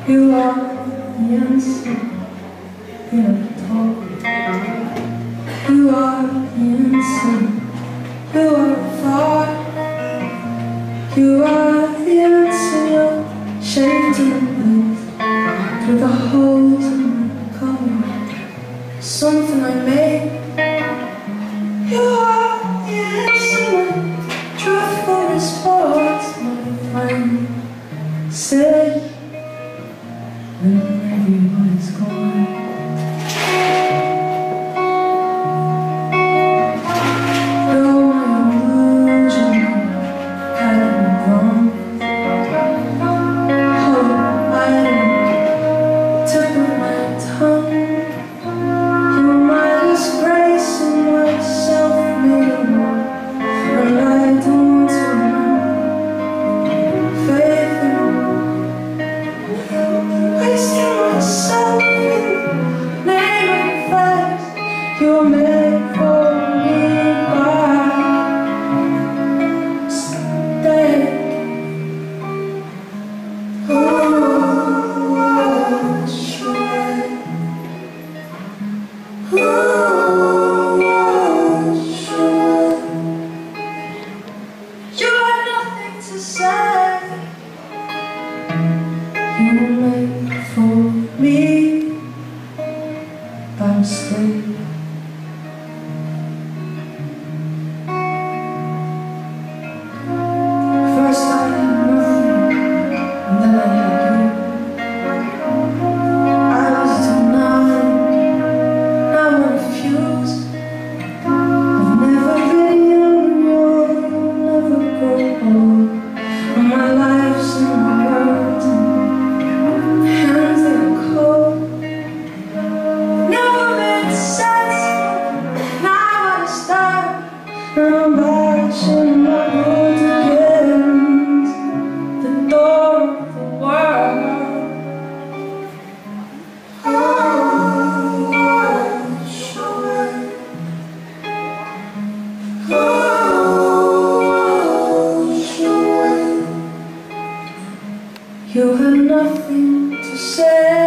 You are the answer in a talk. You are the answer. You are thought. You are the answer. You're shaped in place through the holes in my color. Something I made. You are the answer. My truthful response, my friend said. When everyone's gone, though my illusion had been wrong, hope I tip of my tongue. You were my disgrace and myself made wrong, and I don't want to remember faith in wasting myself in the name of facts you made for me by mistake. Oh, sure. Oh, sure. You had nothing to say. You were made for me by mistake. First I had nothing, and then I had you. I was denied, now I'm confused. I've never been young, you'll never grow old. And my life's in my words. Hands that are cold. Never made sense. Now I understand. And I'm watching my road against the door of the world. Oh, sure. Oh, sure. You had nothing to say.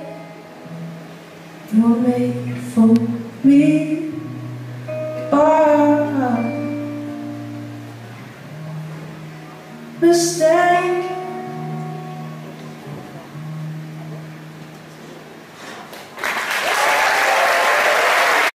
You were made for me by